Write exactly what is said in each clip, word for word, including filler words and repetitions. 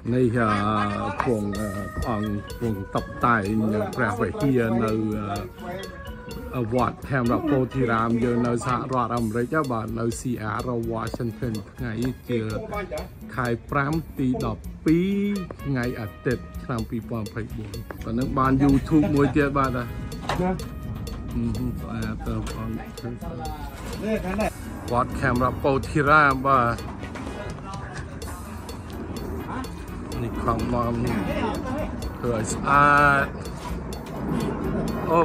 Này vùng ông vùng tập tài bạc về kia nơi vọt theo là phố thì làm giờ nơi xã rọt ông đấy các bạn nơi Seattle Washington ngày chưa khai pram tí đọc pi ngày ở tết năm pi pom phải buồn và nước ban YouTube mỗi tiết bạn à vọt camera phố thì làm vàนี่ความมองเผื่อสะอาดโอ้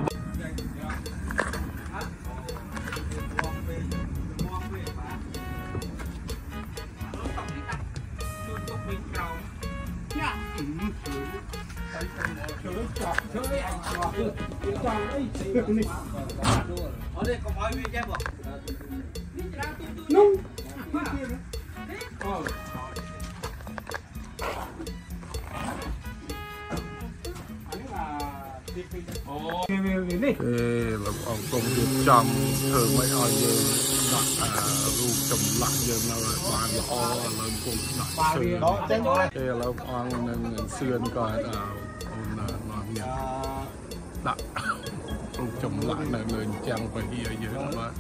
เออเราเอาตรงจุดจำเธอไม่เอาเยอะหนักรูปจำหลักเยอะนะบางละอ้อเราคงหนักเชื่อเออเราเอาเงินเงินเสื่อนก่อนเอานอนเนี่ยหนักรูปจำหลักเงินจังไปเยอะเยอะมาก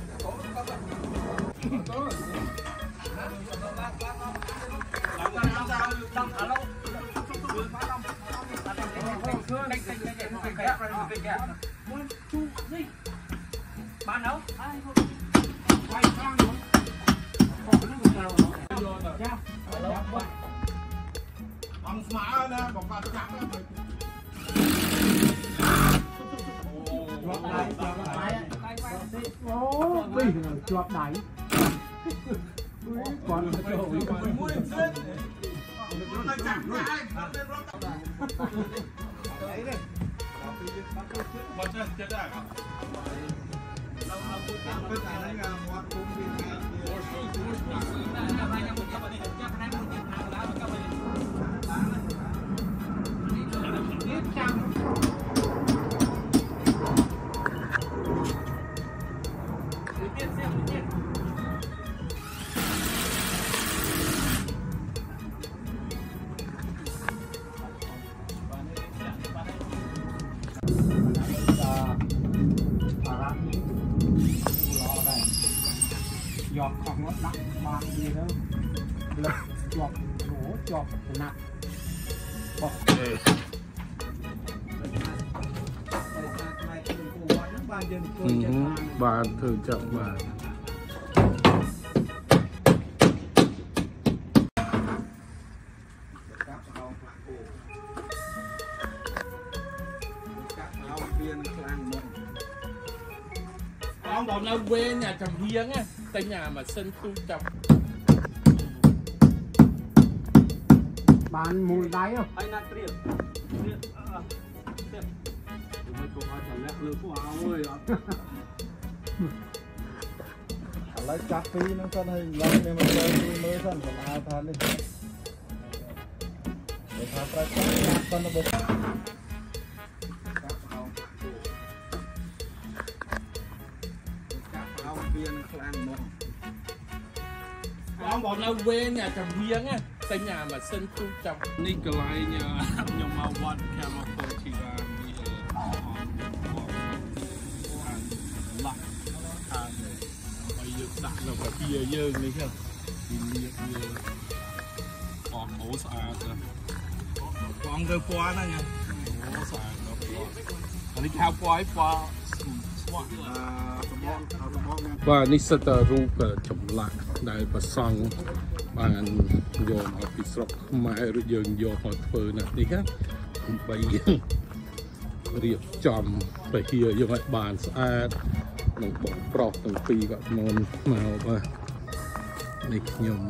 bán đâu? Quay sang luôn. Bằng smart nè, bằng bạc trắng nè. Chuột đáy, chuột đáy. Ô, bây giờ chuột đáy. Còn cái chỗ này còn mua điểm xuyên. Nó chặt ra đấy đây. Một chân chết à? giọt hoặc nó đặng bàn gì đâu lật giọt nổ giọt nặng bọc bàn thường chậm bàn ông bảo là quê nhà trồng hiếng á, tại nhà mà sân khu trồng bán mùi đáy không? Anh ăn tiệm tiệm tiệm mấy cô hỏi thằng lẹ lừa của áo ơi lấy chặt phí nó thân hình lắm nên mà chơi đi mới thân của ai thân đi để thả ra chặt con nó bột ông bảo là quê nhà trồng hiếng á, tại nhà mà sân khu trồngนี่ก็ไล่เนี่ยยังมาวัดแค่มาโพธิรามีอ่อนหลักทางไปยึดดักเราแบบเยอะเยอะนี่ครับดินเยอะเยอะออกโหสะอาดเลยฟองเกลือปลานั่นไงโหสะอาดแล้วปลาอันนี้ข้าวปลาปลาว่านี่สตารูปจำหลักได้ประสังบานโยมเอาไปสอบมาหรือยังโยมเอาเฟิร์นนี่ครับไปเรียบจำไปเฮียยังไงบานสะอาดหนุ่มบอกปลอกหนึ่งปีก็นอนมาว่านี่โยม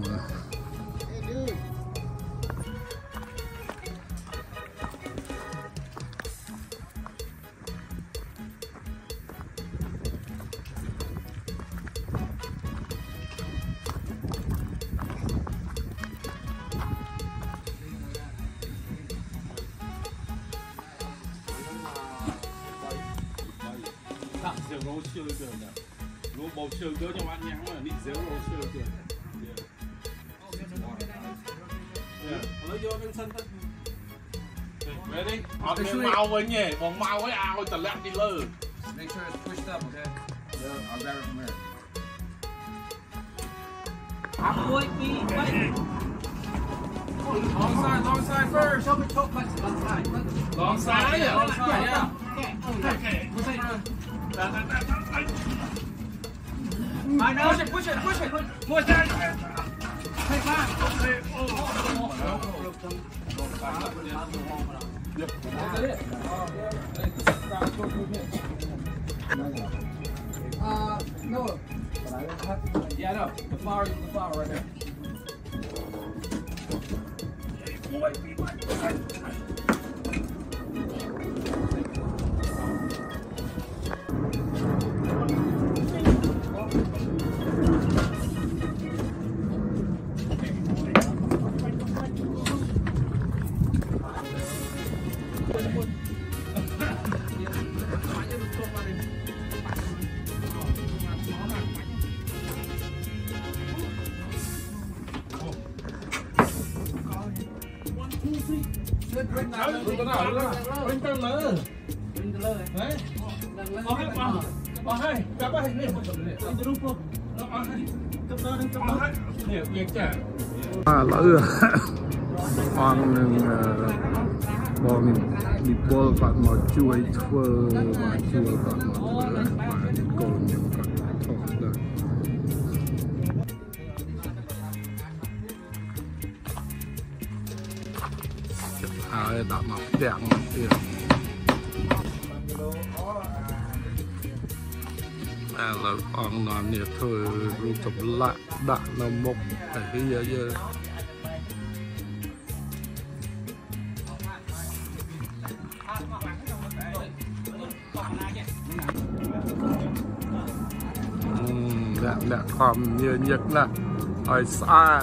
zero sugar nè, luôn bầu sugar cho anh nhắn mà nít zero sugar. Lấy vô bên sân thôi. Về đi. Ọt miếng mau với nhỉ, bóng mau với ao tần lẹm đi lơ. Make sure it's pushed up, okay? Yeah, I'll grab it from here. Áp ôi, đi, quay. Long side, long side first. Show me top, long side. Long side à? Long side, yeah. Okay. Push it. I know. Push it, push it, push it. Push it. Take back. Okay. Oh. That's it. Uh, no. Yeah, no. The flower, the flower right there. Bring tao lơ. Bring tao lơ. Đấy. Có hết không? Có hết. Các bạn hình này. Nè, việc chả. À, lỡ con bọn đi bol còn một chuối phơ và chuối còn một và đi cồn những con thọt được. À, đặt mặt đẹp mặt tiền. À, là con nó nè thôi rút tập lạ đặt nó mốc tại cái giờ giờ. Nè, nè, còn nhiều nhất nè, ở xa.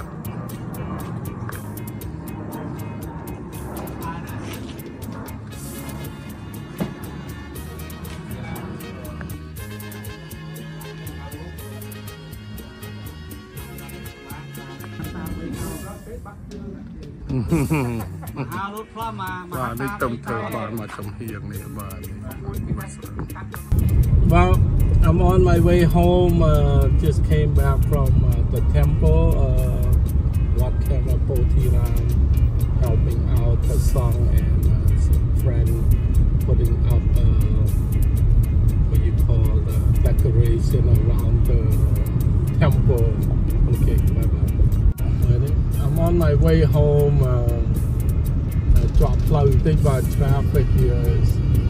Và đi tầm thờ bạn mà tầm hiền này bạn. Well, I'm on my way home. Uh, just came back from uh, the temple. Uh, Wat Kemapotiram, helping out the song and uh, some friend putting up uh, what you call the decoration around the temple. Okay, bye bye. I'm on my way home. Uh, uh, drop close. Think about traffic here is